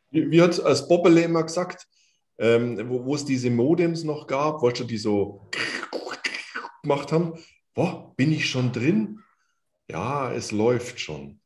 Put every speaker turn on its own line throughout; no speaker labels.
Wie hat als Bobbele immer gesagt, wo es diese Modems noch gab, weißt du, die so gemacht haben, boah, bin ich schon drin? Ja, es läuft schon.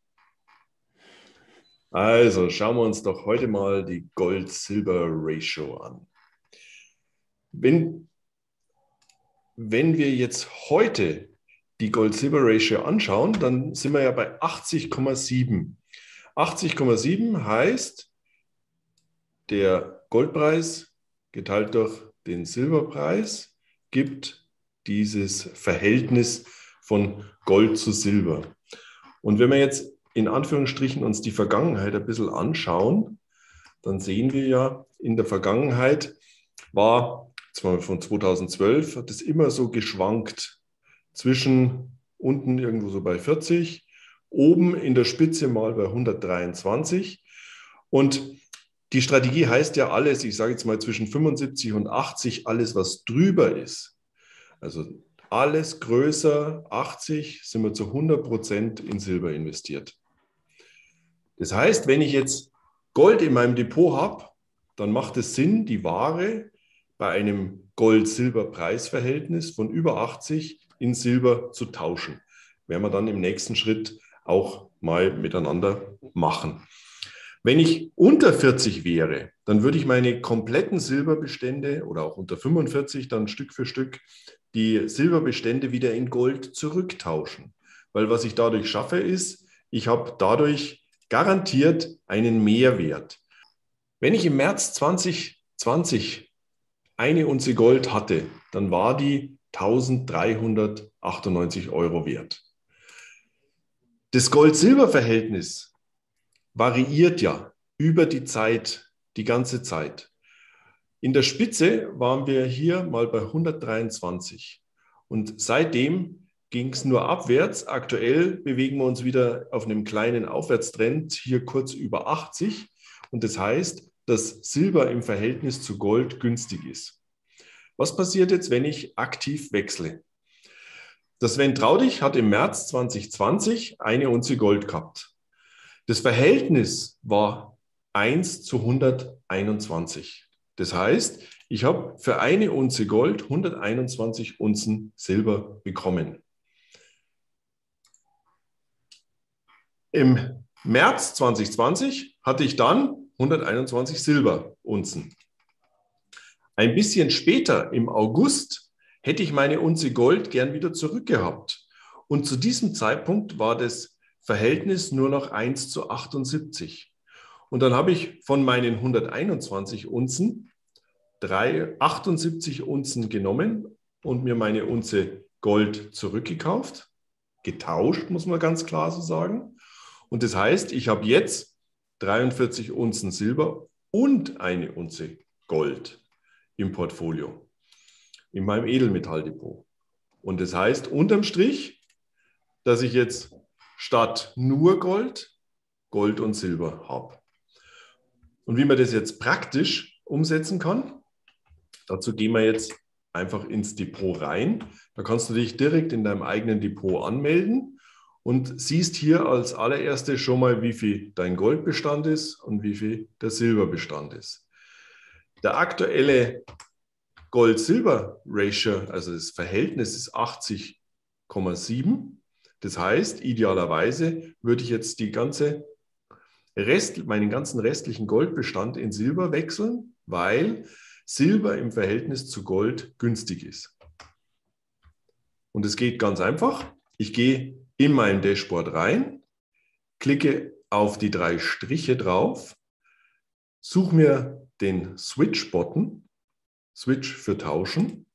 Also schauen wir uns doch heute mal die Gold-Silber-Ratio an. Wenn, wenn wir jetzt heute die Gold-Silber-Ratio anschauen, dann sind wir ja bei 80,7. 80,7 heißt, der Goldpreis geteilt durch den Silberpreis gibt dieses Verhältnis von Gold zu Silber. Und wenn wir jetzt in Anführungsstrichen uns die Vergangenheit ein bisschen anschauen, dann sehen wir ja, in der Vergangenheit war, zwar von 2012, hat es immer so geschwankt zwischen unten irgendwo so bei 40, oben in der Spitze mal bei 123. Und die Strategie heißt ja alles, ich sage jetzt mal zwischen 75 und 80, alles was drüber ist. Also alles größer 80 sind wir zu 100% in Silber investiert. Das heißt, wenn ich jetzt Gold in meinem Depot habe, dann macht es Sinn, die Ware bei einem Gold-Silber-Preisverhältnis von über 80 in Silber zu tauschen. Werden wir dann im nächsten Schritt auch mal miteinander machen. Wenn ich unter 40 wäre, dann würde ich meine kompletten Silberbestände oder auch unter 45 dann Stück für Stück die Silberbestände wieder in Gold zurücktauschen. Weil was ich dadurch schaffe, ist, ich habe dadurch garantiert einen Mehrwert. Wenn ich im März 2020 eine Unze Gold hatte, dann war die 1398 Euro wert. Das Gold-Silber-Verhältnis variiert ja über die Zeit, die ganze Zeit. In der Spitze waren wir hier mal bei 123 und seitdem ging es nur abwärts. Aktuell bewegen wir uns wieder auf einem kleinen Aufwärtstrend, hier kurz über 80 und das heißt, dass Silber im Verhältnis zu Gold günstig ist. Was passiert jetzt, wenn ich aktiv wechsle? Der Sven Traudig hat im März 2020 eine Unze Gold gehabt. Das Verhältnis war 1 zu 121. Das heißt, ich habe für eine Unze Gold 121 Unzen Silber bekommen. Im März 2020 hatte ich dann 121 Silberunzen. Ein bisschen später, im August, hätte ich meine Unze Gold gern wieder zurückgehabt. Und zu diesem Zeitpunkt war das Verhältnis nur noch 1 zu 78. Und dann habe ich von meinen 121 Unzen 78 Unzen genommen und mir meine Unze Gold zurückgekauft, getauscht, muss man ganz klar so sagen. Und das heißt, ich habe jetzt 43 Unzen Silber und eine Unze Gold im Portfolio, in meinem Edelmetalldepot. Und das heißt unterm Strich, dass ich jetzt statt nur Gold, Gold und Silber habe. Und wie man das jetzt praktisch umsetzen kann, dazu gehen wir jetzt einfach ins Depot rein. Da kannst du dich direkt in deinem eigenen Depot anmelden und siehst hier als allererstes schon mal, wie viel dein Goldbestand ist und wie viel der Silberbestand ist. Der aktuelle Gold-Silber-Ratio, also das Verhältnis ist 80,7. Das heißt, idealerweise würde ich jetzt meinen ganzen restlichen Goldbestand in Silber wechseln, weil Silber im Verhältnis zu Gold günstig ist. Und es geht ganz einfach. Ich gehe in mein Dashboard rein, klicke auf die 3 Striche drauf, suche mir den Switch-Button, Switch für Tauschen.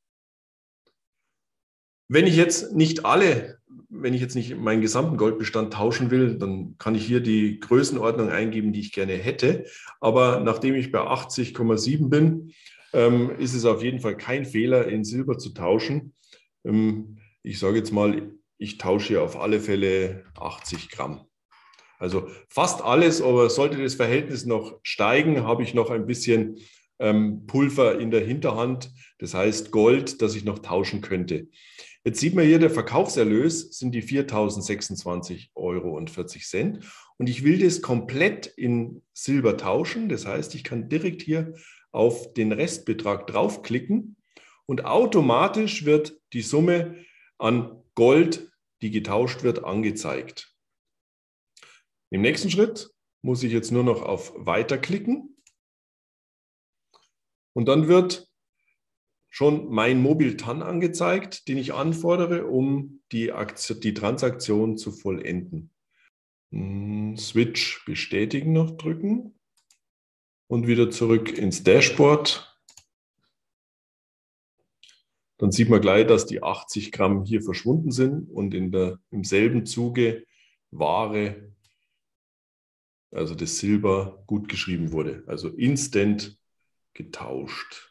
Wenn ich jetzt nicht meinen gesamten Goldbestand tauschen will, dann kann ich hier die Größenordnung eingeben, die ich gerne hätte. Aber nachdem ich bei 80,7 bin, ist es auf jeden Fall kein Fehler, in Silber zu tauschen. Ich sage jetzt mal, ich tausche hier auf alle Fälle 80 Gramm. Also fast alles, aber sollte das Verhältnis noch steigen, habe ich noch ein bisschen Pulver in der Hinterhand, das heißt Gold, das ich noch tauschen könnte. Jetzt sieht man hier, der Verkaufserlös sind die 4.026,40 Euro. Und ich will das komplett in Silber tauschen. Das heißt, ich kann direkt hier auf den Restbetrag draufklicken und automatisch wird die Summe an Gold, die getauscht wird, angezeigt. Im nächsten Schritt muss ich jetzt nur noch auf Weiter klicken und dann wird schon mein Mobil-TAN angezeigt, den ich anfordere, um die Transaktion zu vollenden. Switch bestätigen noch drücken und wieder zurück ins Dashboard. Dann sieht man gleich, dass die 80 Gramm hier verschwunden sind und im selben Zuge Ware, also das Silber, gut geschrieben wurde. Also instant getauscht.